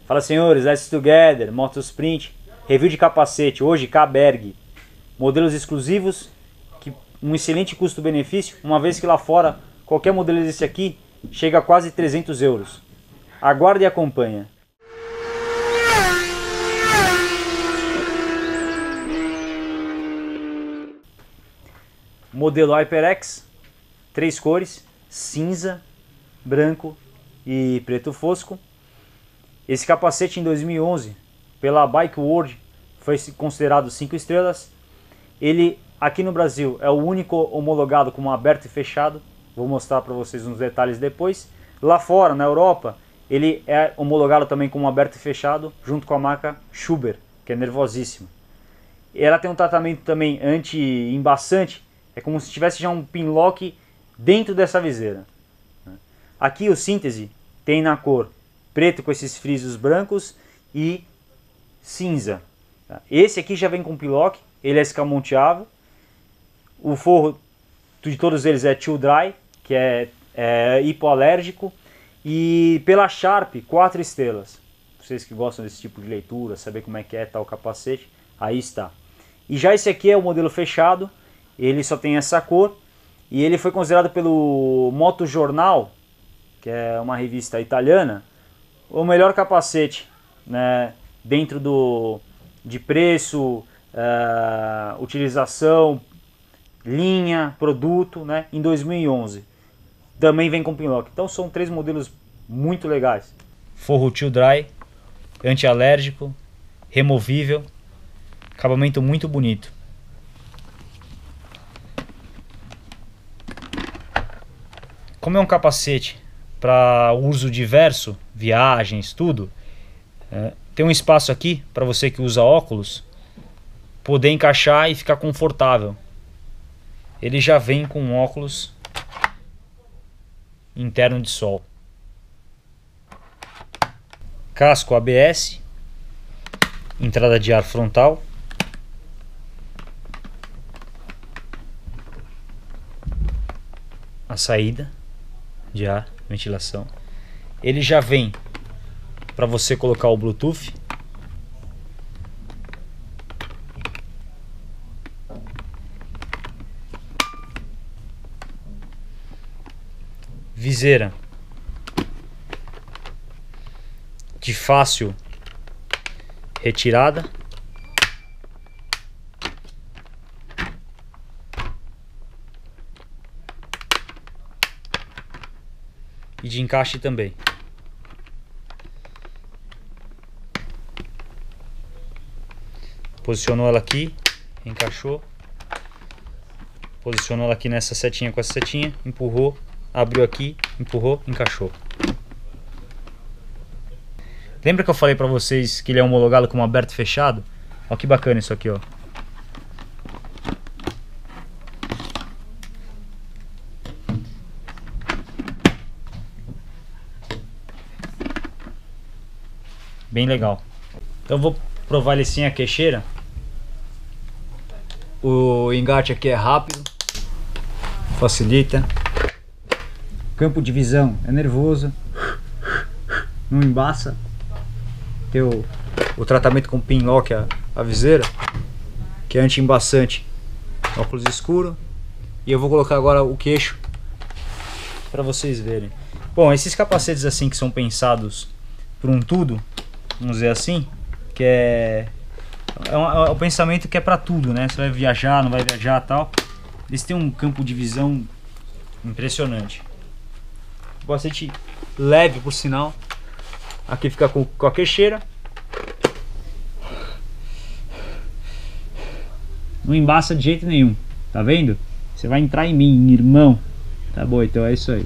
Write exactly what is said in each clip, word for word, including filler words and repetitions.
Fala senhores, let's together, Motosprint, review de capacete, hoje Caberg, modelos exclusivos, que um excelente custo-benefício, uma vez que lá fora qualquer modelo desse aqui chega a quase trezentos euros. Aguarde e acompanha. Modelo HyperX, três cores, cinza, branco e preto fosco. Esse capacete em dois mil e onze, pela Bike World, foi considerado cinco estrelas. Ele aqui no Brasil é o único homologado como aberto e fechado. Vou mostrar para vocês uns detalhes depois. Lá fora, na Europa, ele é homologado também como aberto e fechado, junto com a marca Schuber, que é nervosíssima. Ela tem um tratamento também anti-embaçante, é como se tivesse já um pinlock dentro dessa viseira. Aqui o Síntese tem na cor preto com esses frisos brancos e cinza. Esse aqui já vem com pinlock, ele é escamoteável. O forro de todos eles é Chill Dry, que é, é hipoalérgico. E pela Sharp, quatro estrelas. Vocês que gostam desse tipo de leitura, saber como é que é tal capacete, aí está. E já esse aqui é o modelo fechado, ele só tem essa cor. E ele foi considerado pelo Motojornal, que é uma revista italiana, o melhor capacete, né, dentro do, de preço, uh, utilização, linha, produto, né, em dois mil e onze. Também vem com pinlock. Então são três modelos muito legais. Forro Chill Dry, anti-alérgico, removível, acabamento muito bonito. Como é um capacete para uso diverso, viagens, tudo, é, tem um espaço aqui para você que usa óculos poder encaixar e ficar confortável. Ele já vem com óculos interno de sol. Casco A B S, entrada de ar frontal, a saída de ar, ventilação. Ele já vem para você colocar o Bluetooth. Viseira de fácil retirada. E de encaixe também. Posicionou ela aqui, encaixou. Posicionou ela aqui nessa setinha com essa setinha, empurrou, abriu aqui, empurrou, encaixou. Lembra que eu falei pra vocês que ele é homologado como aberto e fechado? Olha que bacana isso aqui, ó. Bem legal. Então eu vou provar ele sem a queixeira. O engate aqui é rápido, facilita. Campo de visão é nervoso, não embaça. Tem o, o tratamento com pinlock, a, a viseira, que é anti-embaçante. Óculos escuro. E eu vou colocar agora o queixo para vocês verem. Bom, esses capacetes assim que são pensados para um tudo, vamos dizer assim, que é, é, um, é um pensamento que é para tudo, né? Você vai viajar, não vai viajar, tal. Eles têm um campo de visão impressionante. Capacete leve, por sinal. Aqui fica com, com a queixeira. Não embaça de jeito nenhum, tá vendo? Você vai entrar em mim, irmão. Tá bom, então é isso aí.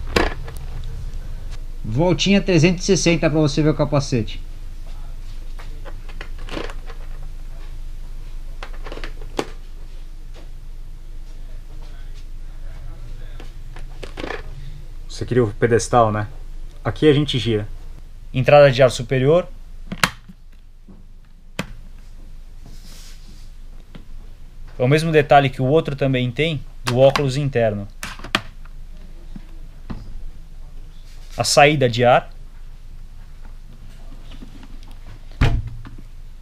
Voltinha trezentos e sessenta para você ver o capacete. Você queria o pedestal, né? Aqui a gente gira. Entrada de ar superior. É o mesmo detalhe que o outro também tem, do óculos interno. A saída de ar.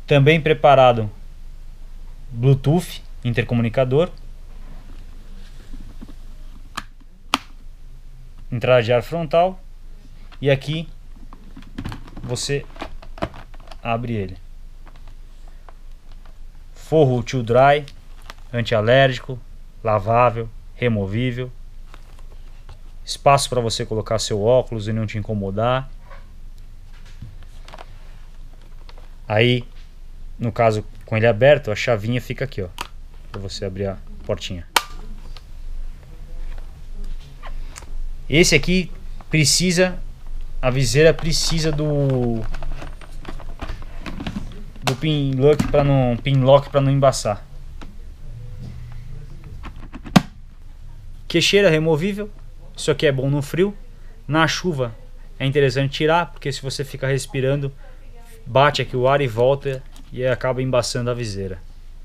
Também preparado Bluetooth, intercomunicador. Entrada de ar frontal. E aqui você abre ele. Forro to dry, antialérgico, lavável, removível. Espaço para você colocar seu óculos e não te incomodar. Aí, no caso com ele aberto, a chavinha fica aqui, ó, para você abrir a portinha. Esse aqui precisa, a viseira precisa do do pin lock para não pin lock para não embaçar. Queixeira removível. Isso aqui é bom no frio. Na chuva é interessante tirar, porque se você ficar respirando, bate aqui o ar e volta e acaba embaçando a viseira.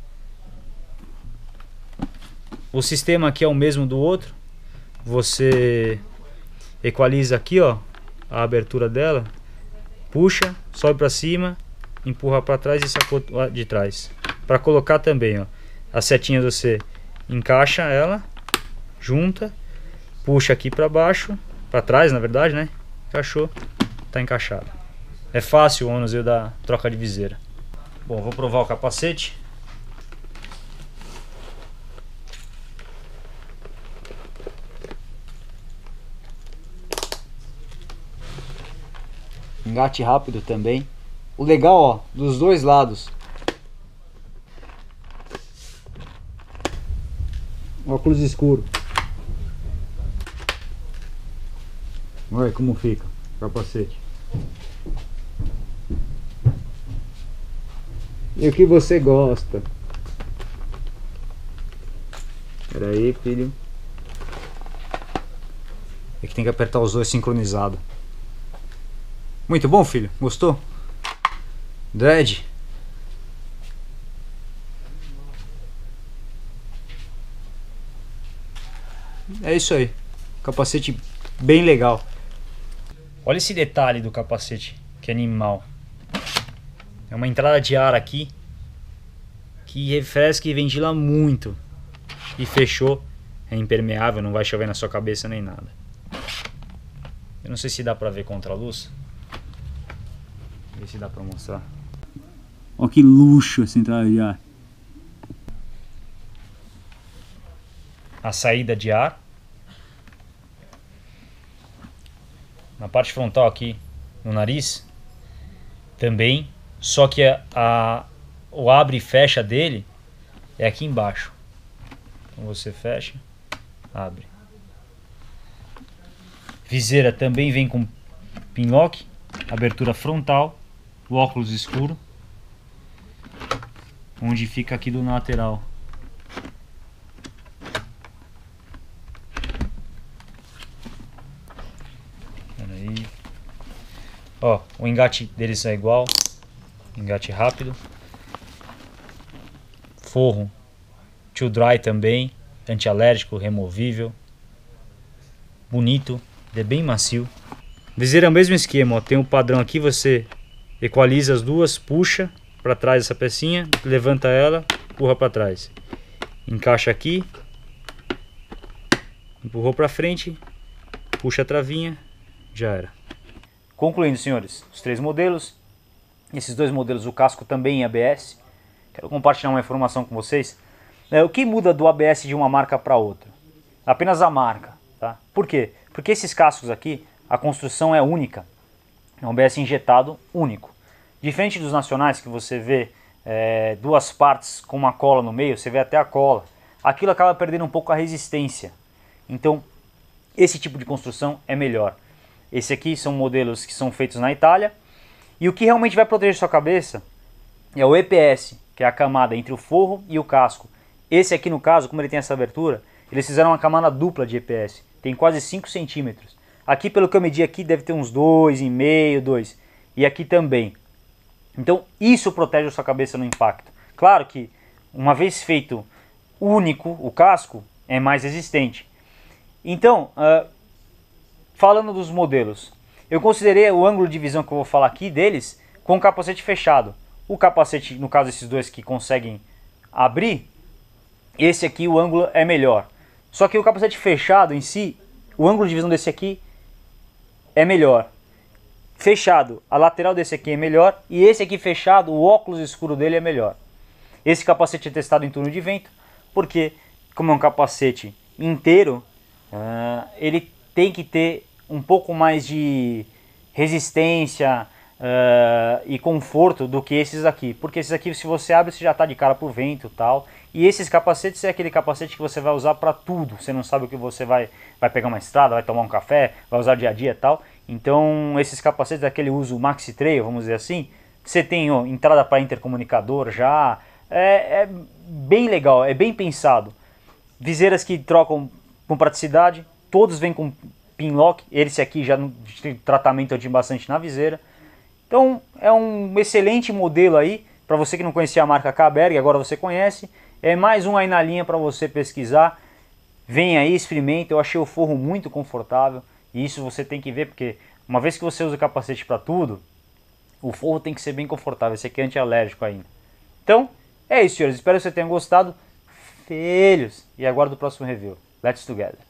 O sistema aqui é o mesmo do outro. Você equaliza aqui, ó, a abertura dela, puxa, sobe para cima, empurra para trás e sacou de trás. Para colocar também, ó, as setinhas você encaixa ela, junta, puxa aqui para baixo, para trás na verdade, né? Encaixou, tá encaixado. É fácil o ônus da troca de viseira. Bom, vou provar o capacete. Engate rápido também. O legal, ó, dos dois lados. Óculos escuro. Olha como fica o capacete. E o que você gosta? Espera aí, filho. É que tem que apertar os dois sincronizado. Muito bom, filho. Gostou? Dread. É isso aí. Capacete bem legal. Olha esse detalhe do capacete, que animal. É uma entrada de ar aqui que refresca e ventila muito. E fechou. É impermeável, não vai chover na sua cabeça nem nada. Eu não sei se dá pra ver contra a luz. Ver se dá pra mostrar. Olha que luxo essa entrada de ar. A saída de ar. Na parte frontal aqui, no nariz. Também. Só que a, a, o abre e fecha dele é aqui embaixo. Então você fecha, abre. Viseira também vem com pinlock. Abertura frontal. O óculos escuro, onde fica aqui do lateral. Pera aí. Ó, o engate deles é igual, engate rápido. Forro to dry também, antialérgico, removível, bonito, é bem macio. Viseira é o mesmo esquema, ó, tem um padrão aqui, você equaliza as duas, puxa para trás essa pecinha, levanta ela, empurra para trás. Encaixa aqui, empurrou para frente, puxa a travinha, já era. Concluindo, senhores, os três modelos. Esses dois modelos, o casco também em A B S. Quero compartilhar uma informação com vocês. É, o que muda do A B S de uma marca para outra? Apenas a marca, tá? Por quê? Porque esses cascos aqui, a construção é única. É um A B S injetado único. Diferente dos nacionais que você vê é, duas partes com uma cola no meio, você vê até a cola. Aquilo acaba perdendo um pouco a resistência. Então, esse tipo de construção é melhor. Esse aqui são modelos que são feitos na Itália. E o que realmente vai proteger sua cabeça é o E P S, que é a camada entre o forro e o casco. Esse aqui, no caso, como ele tem essa abertura, eles fizeram uma camada dupla de E P S. Tem quase cinco centímetros. Aqui, pelo que eu medi aqui, deve ter uns dois vírgula cinco, dois. E aqui também. Então, isso protege a sua cabeça no impacto. Claro que, uma vez feito único, o casco é mais resistente. Então, uh, falando dos modelos, eu considerei o ângulo de visão que eu vou falar aqui deles com o capacete fechado. O capacete, no caso esses dois que conseguem abrir, esse aqui o ângulo é melhor. Só que o capacete fechado em si, o ângulo de visão desse aqui é melhor. Fechado, a lateral desse aqui é melhor, e esse aqui fechado, o óculos escuro dele é melhor. Esse capacete é testado em túnel de vento, porque como é um capacete inteiro, uh, ele tem que ter um pouco mais de resistência uh, e conforto do que esses aqui. Porque esses aqui, se você abre, você já está de cara pro vento e tal. E esses capacetes é aquele capacete que você vai usar para tudo. Você não sabe o que você vai, vai pegar uma estrada, vai tomar um café, vai usar dia a dia e tal. Então esses capacetes daquele uso maxi trail, vamos dizer assim, você tem ó, entrada para intercomunicador já, é, é bem legal, é bem pensado. Viseiras que trocam com praticidade, todos vêm com pin lock, esse aqui já tem tratamento de bastante na viseira. Então é um excelente modelo aí, para você que não conhecia a marca Caberg, agora você conhece. É mais um aí na linha para você pesquisar. Vem aí, experimenta, eu achei o forro muito confortável. E isso você tem que ver, porque uma vez que você usa o capacete para tudo, o forro tem que ser bem confortável. Esse aqui é anti-alérgico ainda. Então, é isso, senhores. Espero que você tenha gostado. Filhos. E aguardo o próximo review. Let's together.